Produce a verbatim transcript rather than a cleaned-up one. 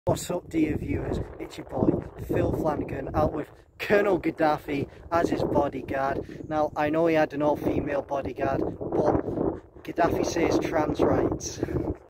What's up, dear viewers? It's your boy Phil Flanagan out with Colonel Gaddafi as his bodyguard. Now, I know he had an all-female bodyguard, but Gaddafi says trans rights.